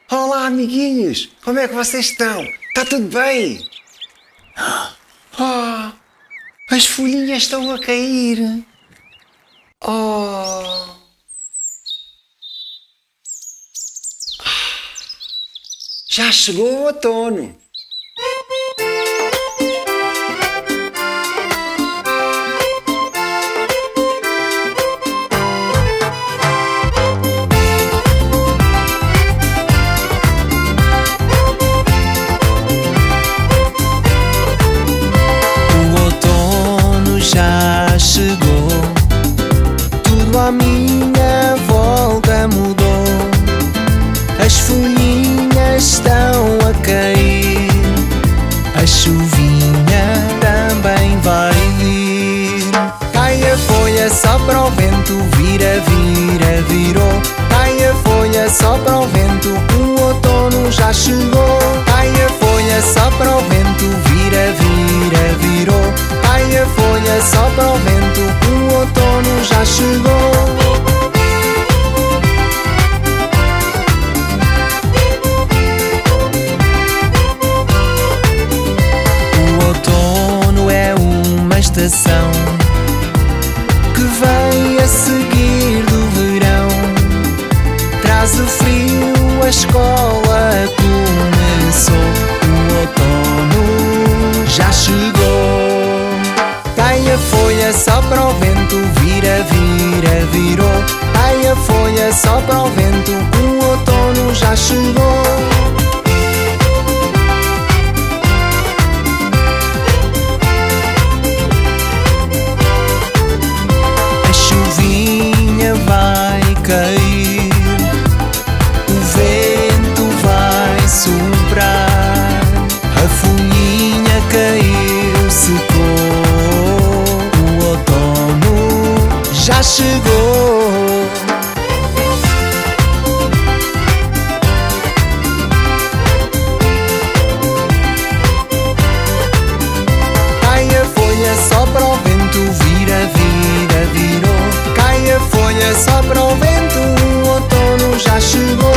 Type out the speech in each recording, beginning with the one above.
Olá, amiguinhos! Como é que vocês estão? Está tudo bem? Oh, as folhinhas estão a cair. Oh. Já chegou o outono. Já chegou, tudo à minha volta mudou. As folhinhas estão a cair, a chuvinha também vai vir. Cai a folha, sopra o vento, vira, vira, virou. Cai a folha, sopra o vento, o outono já chegou. Cai a folha, sopra o vento, vira, vira, virou. Cai a folha, sopra o vento, o outono já chegou. O outono é uma estação que vem a seguir do verão. Traz o frio, a escola começou. O outono já chegou. Cai a folha, sopra o vento, vira, vira, virou. Cai a folha, sopra o vento, o outono já chegou. A chuvinha vai cair, o vento vai soprar, a folhinha caiu, secou. Já chegou. Cai a folha, sopra o vento, vira, vira, virou. Cai a folha, sopra o vento, o outono já chegou.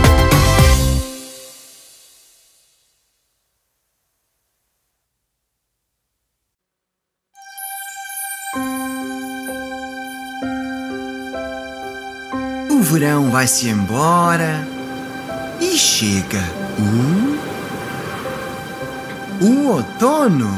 O verão vai-se embora e chega o outono.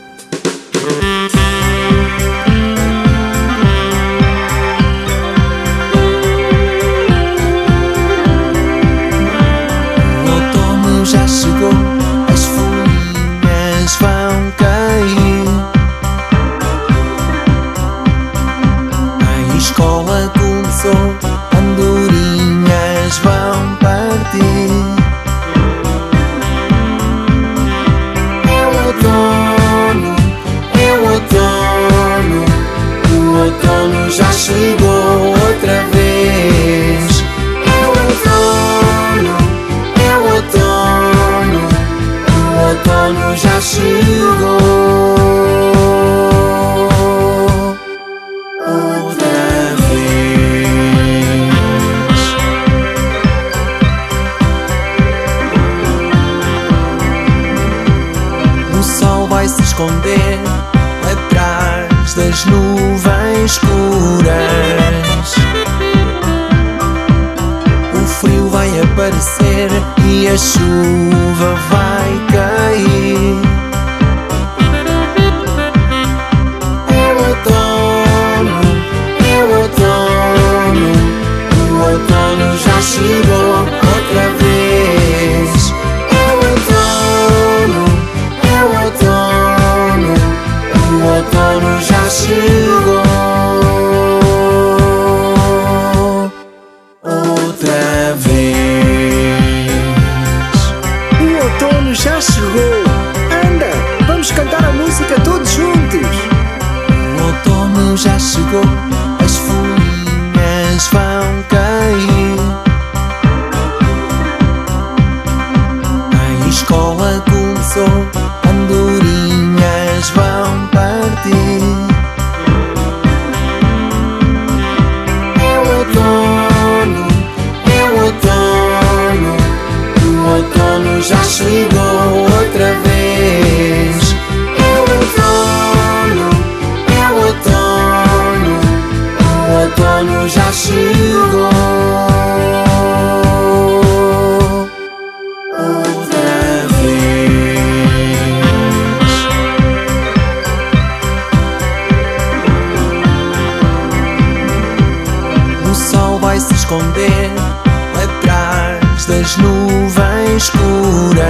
O outono já chegou, as folhinhas vão cair. A escola começou, andorinhas vão partir. É o outono, é o outono, o outono já chegou outra vez. É o outono, é o outono, o outono já chegou. Vai se esconder atrás das nuvens escuras. O frio vai aparecer e a chuva vai cair. É o outono, é o outono, o outono já chegou outra vez. É o outono, é o outono, o outono já chegou outra vez. O outono já chegou outra vez. É o outono, é o outono, o outono já chegou outra vez. O sol vai se esconder atrás das nuvens escuras.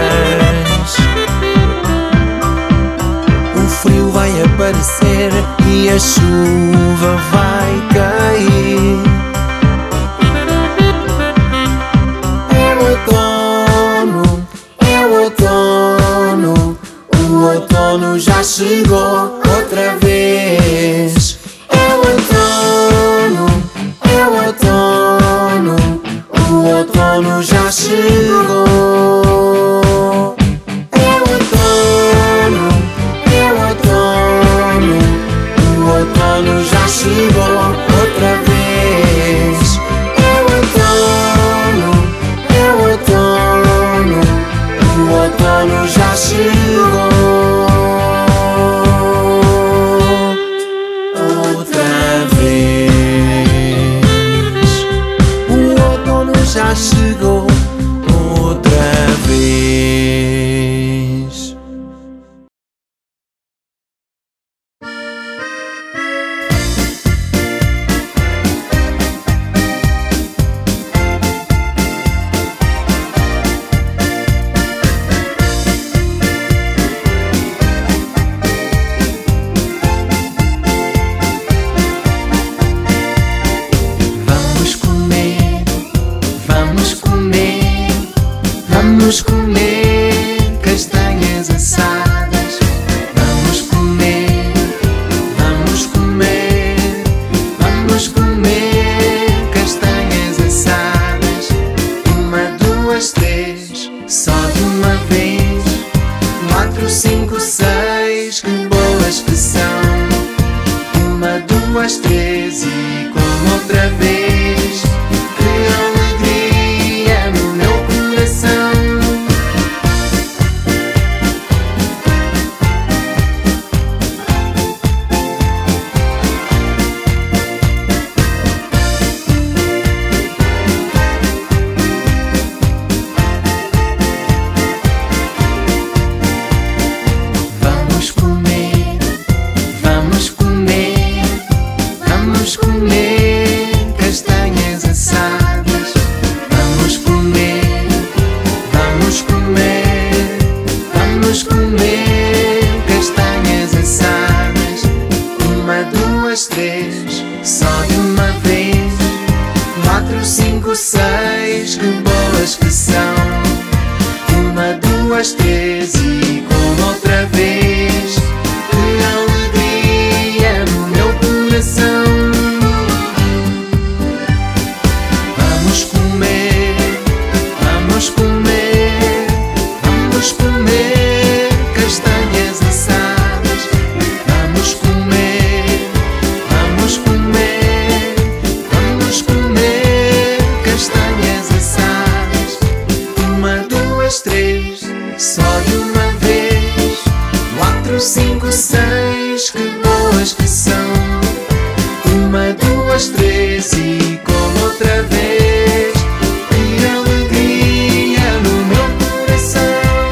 O frio vai aparecer e a chuva vai cair. É o outono, é o outono, o outono já chegou outra vez. É o outono, é o outono, o outono já chegou. É o outono, é o outono, o outono já chegou outra vez. É o outono, é o outono, o outono já chegou outra vez. Já chegou outra vez. Vamos comer castanhas assadas. Vamos comer, vamos comer, vamos comer castanhas assadas. 1, 2, 3, só de uma vez. 4, 5, 6, que boas que são. 1, 2, 3 e como outra vez. Que alegria no meu coração. Vamos comer, vamos comer, vamos comer castanhas assadas. Vamos comer, vamos comer, vamos comer castanhas assadas. 1, 2, 3, só de uma vez. 4, 5, 6, que boas que são. 1, 2, 3 e como outra vez. Que alegria no meu coração. Vamos comer, vamos comer, vamos comer castanhas assadas. Vamos comer, vamos comer, vamos comer castanhas assadas. 1, 2, 3, só de uma vez. 4, 5, 6, que boas que são. 1, 2, 3 e como outra vez. Que alegria no meu coração.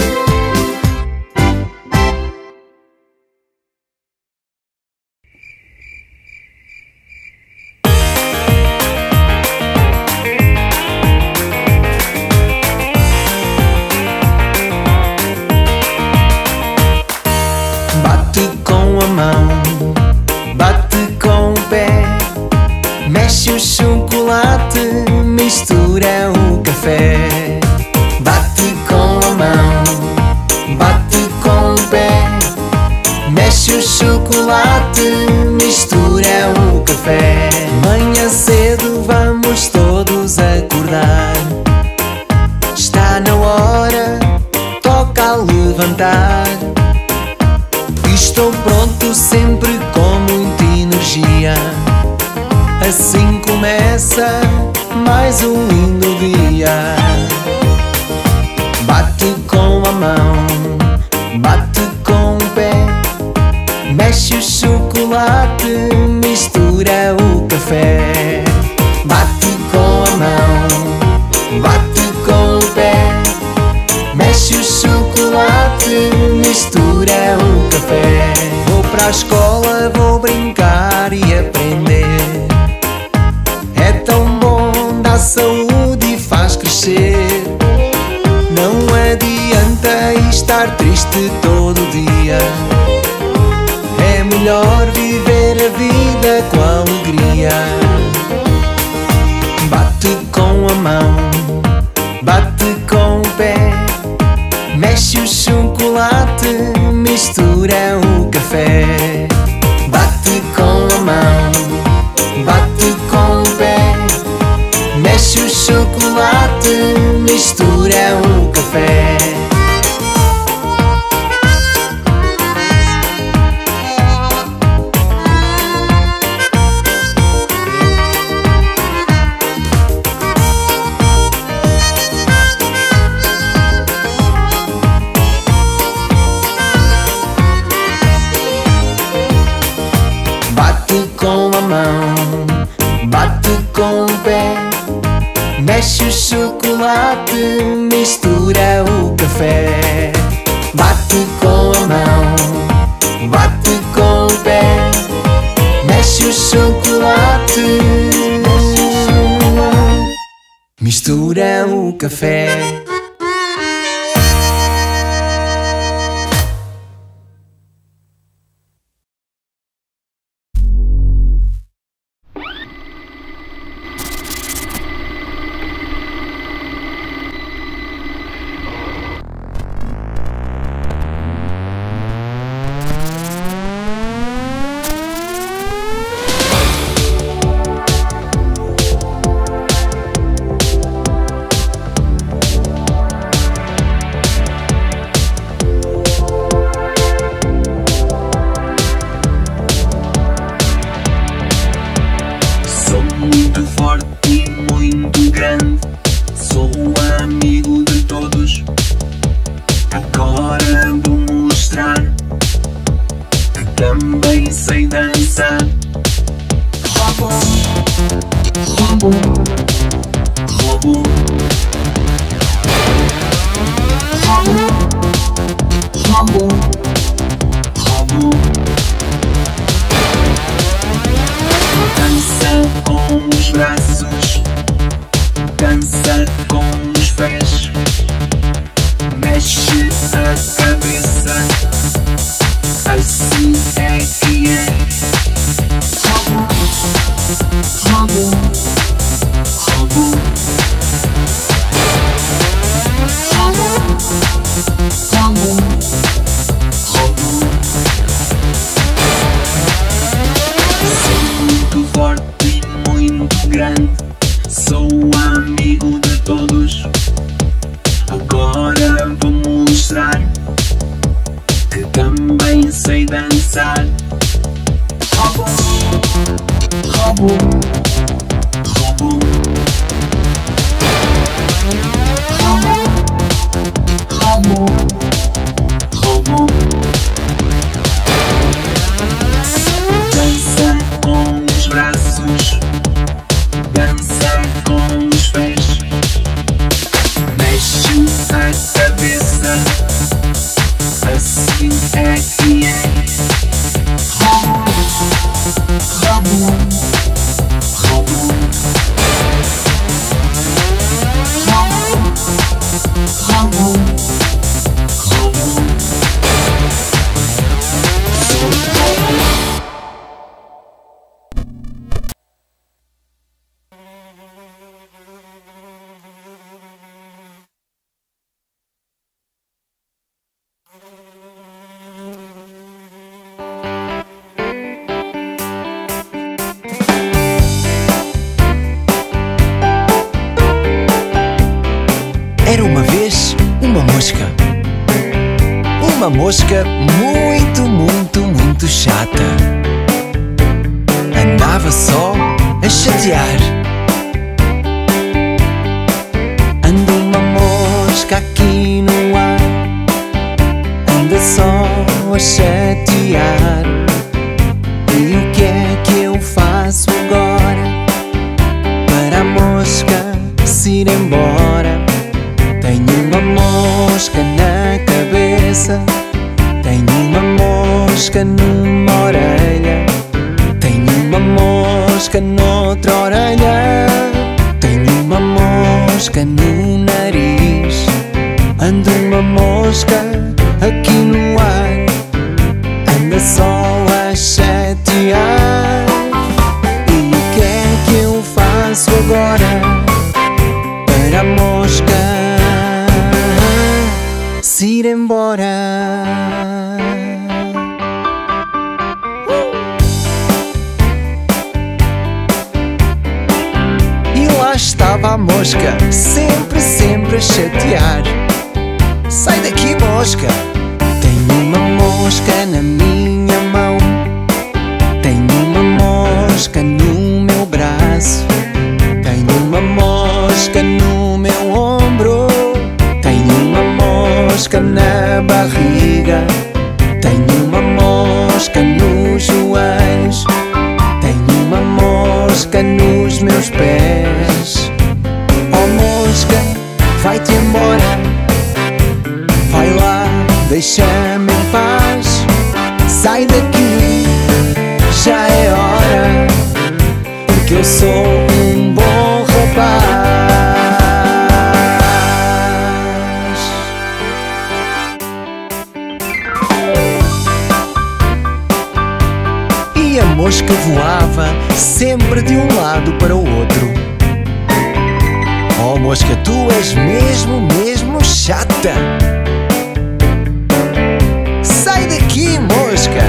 Bate com a mão, bate com o pé, mexe o chocolate, mistura o café. Bate com a mão, bate com o pé, mexe o chocolate, mistura o café. Manhã cedo vamos todos acordar. Está na hora, toca a levantar. Estou pronto sempre com muita energia. Assim começa mais um lindo dia. Bate com saúde e faz crescer. Não adianta estar triste todo dia. É melhor viver a vida com alegria. Bate com a mão, bate com o pé, mexe o chocolate, mistura o café. Bate com a mão, bate com o pé, mexe o chocolate, mistura o café. Bate com a mão, bate com o pé, mexe o chocolate, mistura o café. Bate com a mão, bate com o pé, mexe o chocolate, mistura o café. Também sei dançar. Robo, robo, robo, robo, robo, robo. Dança com os braços, dança com os pés, mexe a cabeça. Assim é que é. Robo, robo, robo, robo, robo, robo. Sou muito forte e muito grande, sou amigo de todos. Agora vou mostrar que também sei dançar. Robo, robo, robo, robo, robo, robo. Dança com os braços, dança com os pés, mexe a cabeça. Assim é que é. Robo, robo, robo, robo, robo, robo. Sou robo. Era uma vez uma mosca muito, muito, muito chata. Andava só a chatear. Anda uma mosca aqui no ar, anda só a chatear. E o que é que eu faço agora para a mosca se ir embora? Tenho uma mosca na cabeça, tenho uma mosca numa orelha, tenho uma mosca noutra orelha. mosca no nariz. Anda uma mosca aqui no ar, anda só a chatear. E o que é que eu faço agora para a mosca se ir embora? Lá estava a mosca, sempre a chatear. Sai daqui, mosca! Tenho uma mosca na minha mão, tenho uma mosca no meu braço, tenho uma mosca no meu ombro, tenho uma mosca na barriga, tenho uma mosca nos joelhos, tenho uma mosca nos meus pés. Oh mosca, vai-te embora, vai lá, deixa-me em paz. Sai daqui, já é hora, porque eu sou um bom rapaz. E a mosca voava sempre de um lado para o outro. Oh mosca, tu és mesmo chata. Sai daqui, mosca!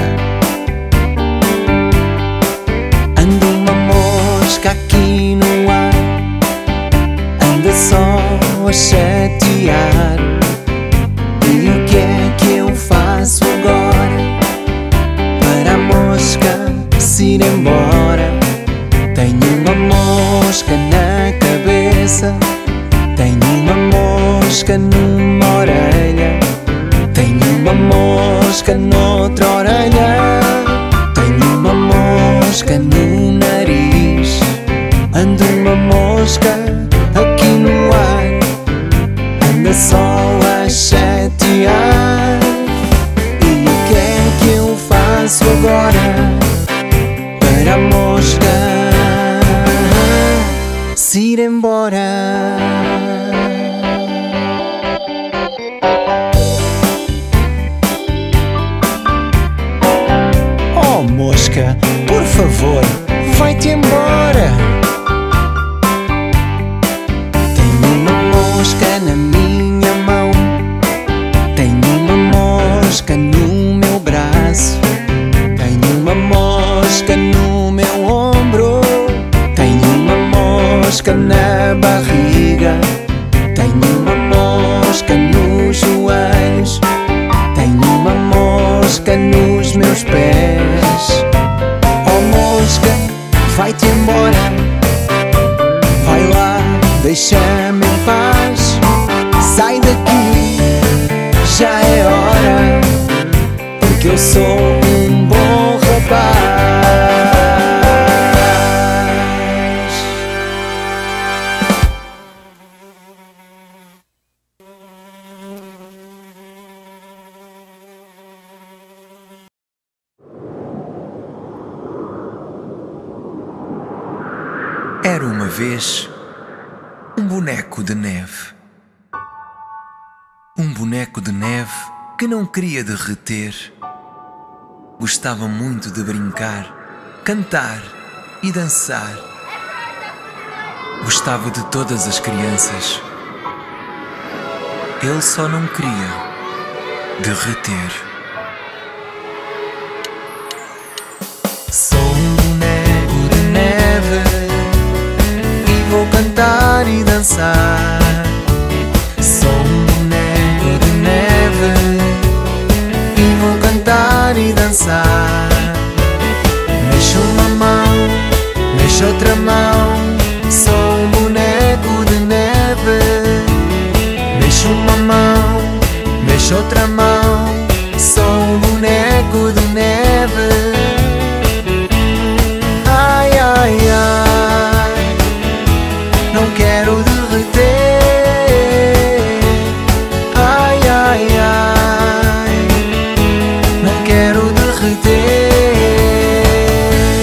Anda uma mosca aqui no ar, anda só a chatear. E o que é que eu faço agora para a mosca se ir embora? Tenho uma mosca na cabeça, tenho uma mosca numa orelha, tenho uma mosca noutra orelha, tenho uma mosca no nariz. Anda uma mosca aqui no ar, anda só a chatear. E o que é que eu faço agora para a mosca se ir embora? Oh mosca, por favor, vai-te embora. Tenho uma mosca na minha mão, tenho uma mosca no meu braço, tenho uma mosca no meu ombro, tenho uma mosca na barriga, tenho uma mosca nos joelhos, tenho uma mosca nos meus pés. Oh mosca, vai-te embora, vai lá, deixa-me em paz. Sai daqui, já é hora, porque eu sou um bom rapaz. Era uma vez um boneco de neve. Um boneco de neve que não queria derreter. Gostava muito de brincar, cantar e dançar. Gostava de todas as crianças. Ele só não queria derreter. Sou um boneco de neve e vou cantar e dançar. Sou um boneco de neve e vou cantar e dançar. Mexo uma mão, mexo outra mão. Sou um boneco de neve. Mexo uma mão, mexo outra mão. Sou um boneco de neve. Ai, ai, ai, não quero derreter. Ai, ai, ai, não quero derreter.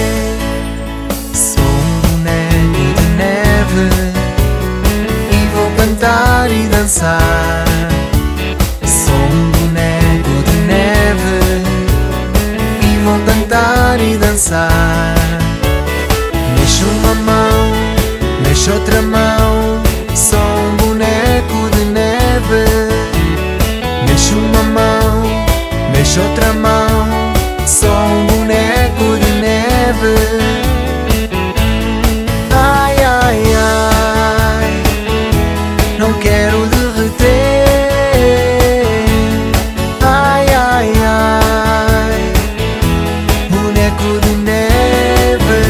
Sou um boneco de neve e vou cantar e dançar. Sou um boneco de neve e vou cantar e dançar. Mexo uma mão, mexo outra mão, sou um boneco de neve. Mexo uma mão, mexo outra mão, sou um boneco de neve. Ai, ai, ai, não quero derreter. Ai, ai, ai, boneco de neve.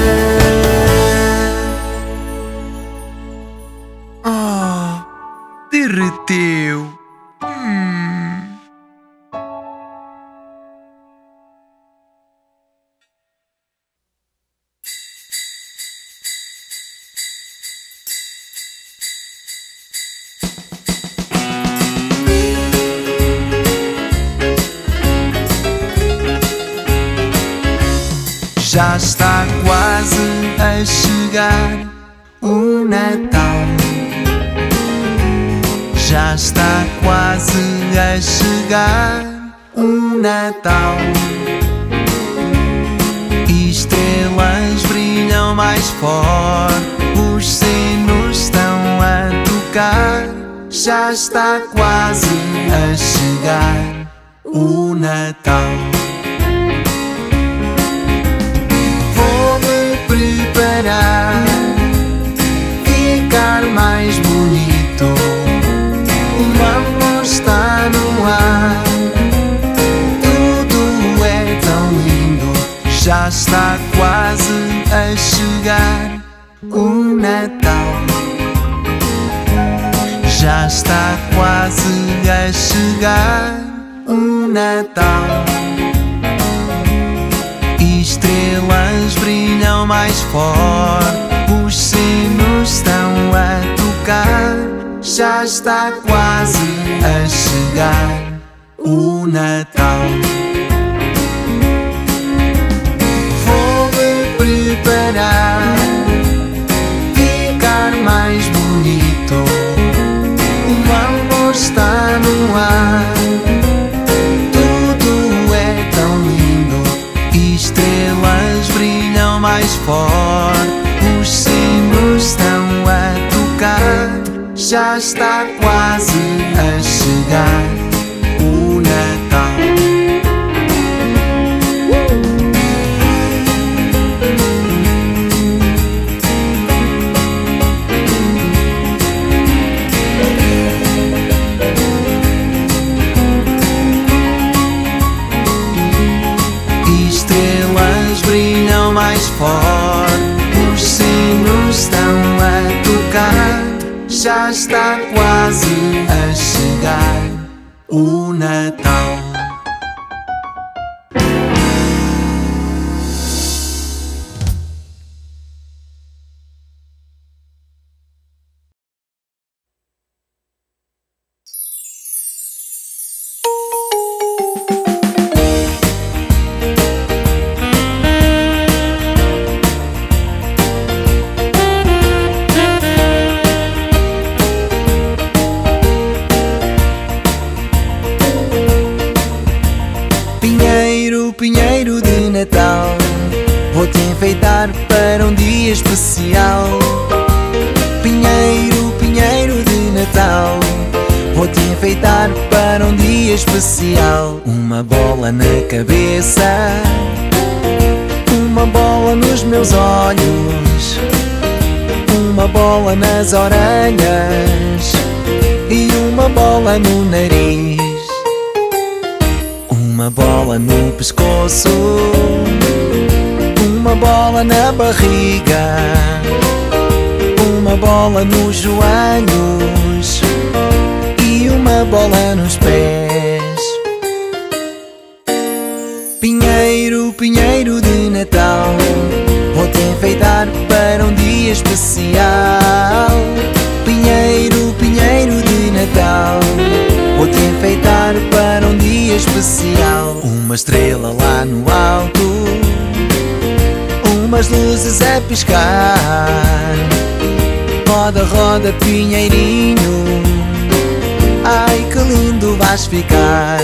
Oh, derreteu. Já está quase a chegar o Natal. Já está quase a chegar o Natal. Estrelas brilham mais forte, os sinos estão a tocar. Já está quase a chegar o Natal. Preparar, ficar mais bonito. O amor está no ar, tudo é tão lindo. Já está quase a chegar o Natal. Já está quase a chegar o Natal. Estrelas brilham mais forte, os sinos estão a tocar. Já está quase a chegar o Natal. Vou me preparar, ficar mais bonito. O amor está no ar, tudo é tão lindo. Estrelas brilham mais forte, os sinos estão a tocar. Já está quase a chegar o Natal. Estrelas brilham mais forte, os sinos estão a tocar. Já está quase a chegar o Natal. Pinheiro de Natal, vou-te enfeitar para um dia especial. Pinheiro, pinheiro de Natal, vou-te enfeitar para um dia especial. Uma bola na cabeça, uma bola nos meus olhos, uma bola nas orelhas e uma bola no nariz. Uma bola no pescoço, uma bola na barriga, uma bola nos joelhos e uma bola nos pés. Pinheiro, pinheiro de Natal, vou-te enfeitar para um dia especial. Pinheiro, pinheiro de Natal, vou-te enfeitar para um dia especial. Uma estrela lá no alto, umas luzes a piscar, Roda, roda, pinheirinho, ai que lindo vais ficar.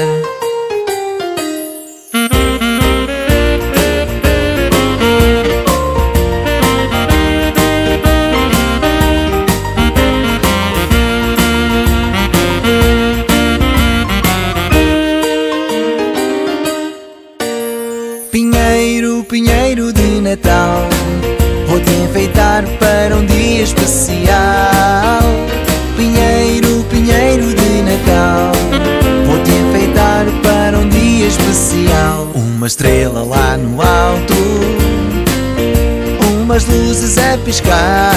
Pinheiro, pinheiro de Natal, vou-te enfeitar para um dia especial. Pinheiro, pinheiro de Natal, vou-te enfeitar para um dia especial. Uma estrela lá no alto, umas luzes a piscar.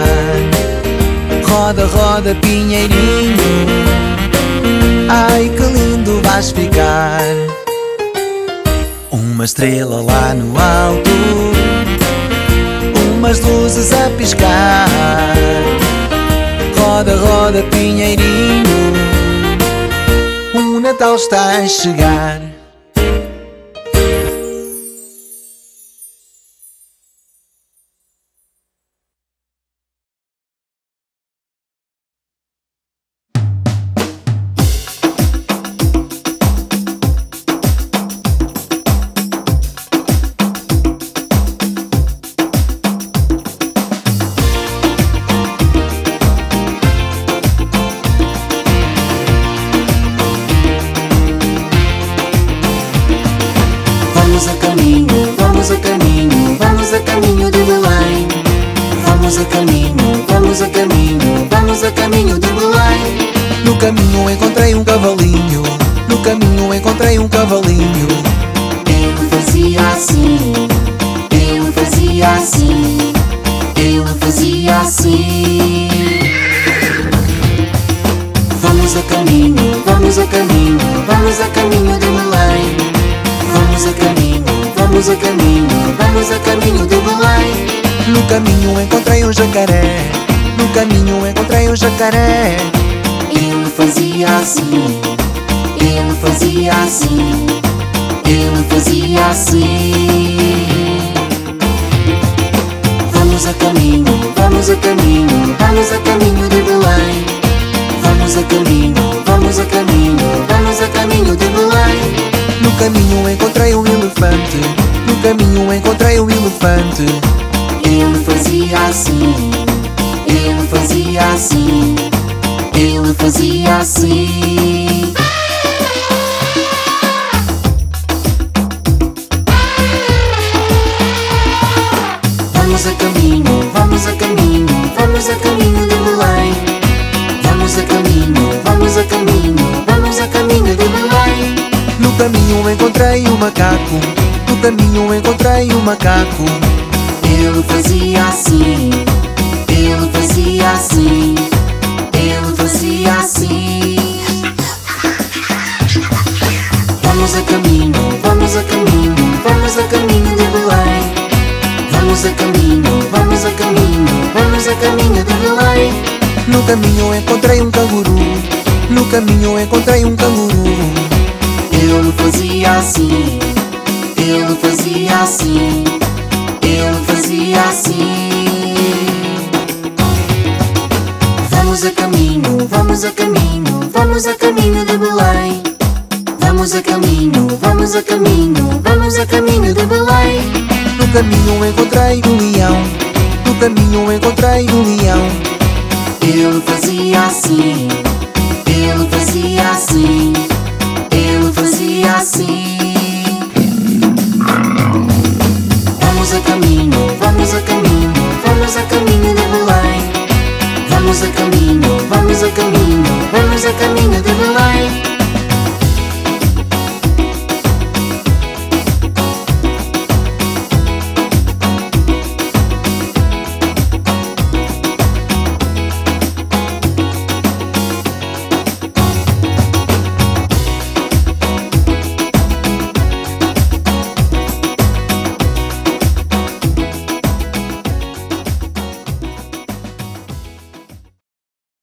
Roda, roda, pinheirinho, ai que lindo vais ficar. Uma estrela lá no alto, umas luzes a piscar. Roda, roda, pinheirinho, o Natal está a chegar. Vamos a caminho, vamos a caminho, vamos a caminho de Belém. Vamos a caminho, vamos a caminho, vamos a caminho de Belém. No caminho encontrei um cavalinho, no caminho encontrei um cavalinho. Ele fazia assim, ele fazia assim, ele fazia assim. Vamos a caminho, vamos a caminho, vamos a caminho de Belém. Vamos a caminho, vamos a caminho, vamos a caminho de Belém. No caminho encontrei um jacaré, no caminho encontrei um jacaré. Ele fazia assim, ele fazia assim, ele fazia assim. Vamos a caminho, vamos a caminho, vamos a caminho de Belém. Vamos a caminho, vamos a caminho, vamos a caminho de Belém. No caminho encontrei um elefante, no caminho encontrei um elefante. Ele fazia assim, ele fazia assim, ele fazia assim. Vamos a caminho, vamos a caminho, vamos a caminho de Belém. Vamos a caminho, vamos a caminho, vamos a caminho de Belém. No caminho encontrei um macaco, no caminho encontrei um macaco. Ele fazia assim, ele fazia assim, ele fazia assim. Vamos a caminho, vamos a caminho, vamos a caminho de Belém. Vamos a caminho, vamos a caminho, vamos a caminho de Belém. No caminho encontrei um canguru, no caminho encontrei um canguru. Ele fazia assim, ele fazia assim, ele fazia assim. Vamos a caminho, vamos a caminho, vamos a caminho de Belém. Vamos a caminho, vamos a caminho, vamos a caminho de Belém. No caminho encontrei um leão, no caminho encontrei um leão. Ele fazia assim, ele fazia assim, ele fazia assim. Vamos a caminho, vamos a caminho.